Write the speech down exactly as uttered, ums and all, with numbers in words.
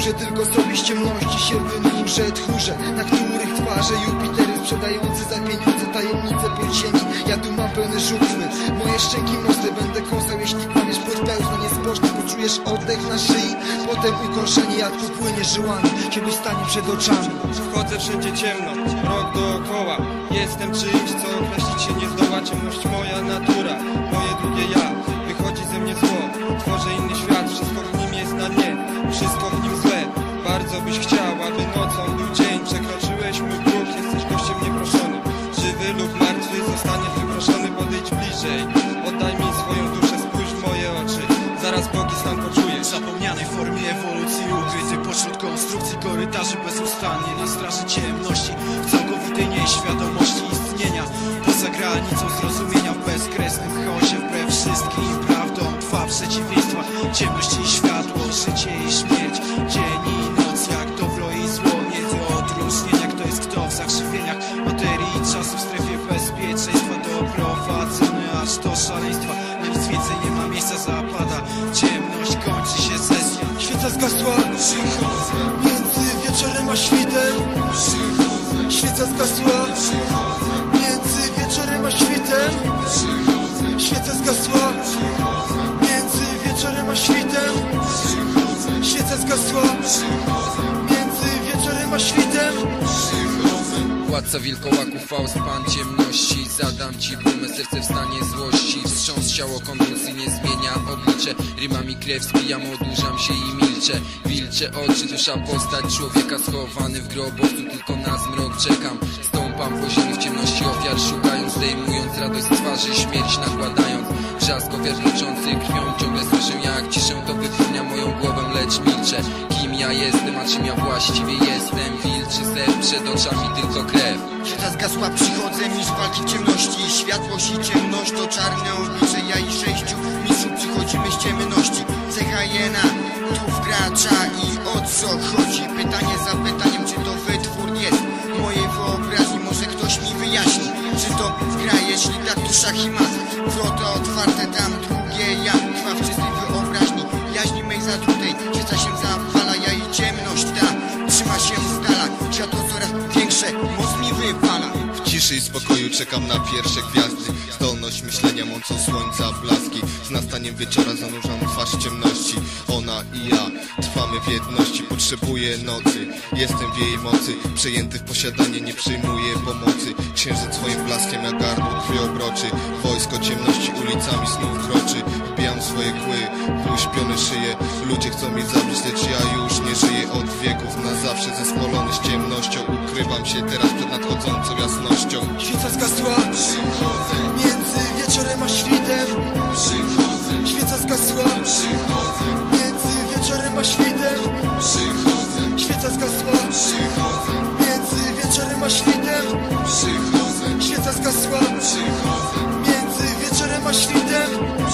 służę tylko sobie z ciemności się wynurzę, tchórze, na których twarze Jupitery sprzedający za pieniądze tajemnice pierścieni. Ja tu mam pełne żuchwy, moje szczęki mostre będę kąsał, jeśli kłamiesz pod pełzno niezboczny, poczujesz oddech na szyi, potem ukończenie jak popłynie żyłami, kiedy stanie przed oczami. Wchodzę wszędzie ciemno, rok dookoła, jestem czymś, co określić się nie zdoła. Ciemność moja natura, moje drugie ja, wychodzi ze mnie zło, tworzę inny świat, wszystko w nim jest na nie, wszystko w nim złe. Bardzo byś chciał, aby nocą był dzień, przekroczyłeś mój próg, jesteś gościem nieproszonym. Żywy lub martwy, zostaniesz wyproszony, podejdź bliżej, oddaj mi swoją duszę, spójrz w moje oczy, zaraz bogi stan poczujesz. W zapomnianej formie ewolucji, ukryty pośród konstrukcji korytarzy, bezustannie na straży ciemności, w całkowitej nieświadomości istnienia, poza granicą zrozumienia, w bezkresnym chaosie, wbrew wszystkim prawdom, dwa przeciwieństwa, ciemność i światło, życie i śmierć, dzień i noc, jak dobro i zło, nie do odróżnienia, kto jest kto w zakrzywieniach materii i czasu, w strefie bezpieczeństwa, doprowadzony aż do szaleństwa, na nic więcej nie ma miejsca, zapada ciemność, kończy się sesja. Świeca zgasła, między wieczorem a świtem. Świeca zgasła, między wieczorem a świtem. Świeca zgasła, między wieczorem a świtem. Świeca zgasła, między wieczorem a świtem. Władca wilkołaków, Faust, pan ciemności. Zadam ci bumę, serce w stanie złości. Wstrząs ciało, konwulsyjnie zmienia oblicze. Rymami krew spijam, odurzam się i milczę. Wilcze oczy, dusza postać człowieka schowany w grobowcu, tylko na zmrok czekam. Stąpam po ziemi w ciemności ofiar szukając, zdejmując radość z twarzy, śmierć nakładając. Wrzask ofiar kroczący krwią, ciągle słyszę jak ciszę to wypełnia moją głowę, lecz milczę. Kim ja jestem, a czym ja właściwie jestem? Wilczy ser przed oczami, tylko krew. Świeca zgasła, przychodzę, mistrz walki w ciemności. Światłość i ciemność to czarne oblicze. Ja i sześciu mistrzów przychodzimy z ciemności. Cecha jena, tu wkracza i o co chodzi? Pytanie za pytaniem, czy to wytwór jest mojej wyobraźni? Może ktoś mi wyjaśni, czy to gra? Jeśli tak, to szach i mat. Wrota otwarte, tam drugie ja. Trwa w czystej wyobraźni, jaźni mej zatrutej. Świeca się zapala, ja i ciemność ta trzyma się z dala. Światło coraz większe, moc mi wypala. W ciszy i spokoju czekam na pierwsze gwiazdy. Zdolność myślenia mocą słońca blaski. Z nastaniem wieczora zanurzam twarz w ciemności. Ona i ja trwamy w jedności. Potrzebuję nocy, jestem w jej mocy. Przejęty w posiadanie, nie przyjmuję pomocy. Księżyc swoim blaskiem jak gardło krwi obroczy. Wojsko ciemności ulicami snów kroczy. Wbijam swoje kły w uśpione szyje. Ludzie chcą mnie zabić, lecz ja już nie żyję od wieków. Na zawsze zespolony z ciemnością. Ukrywam się teraz przed nadchodzącą jasnością. Świeca zgasła, między wieczorem a świtem. Świeca zgasła, między wieczorem a świtem. Świeca zgasła, między wieczorem a świtem. Świeca zgasła, między wieczorem a świtem.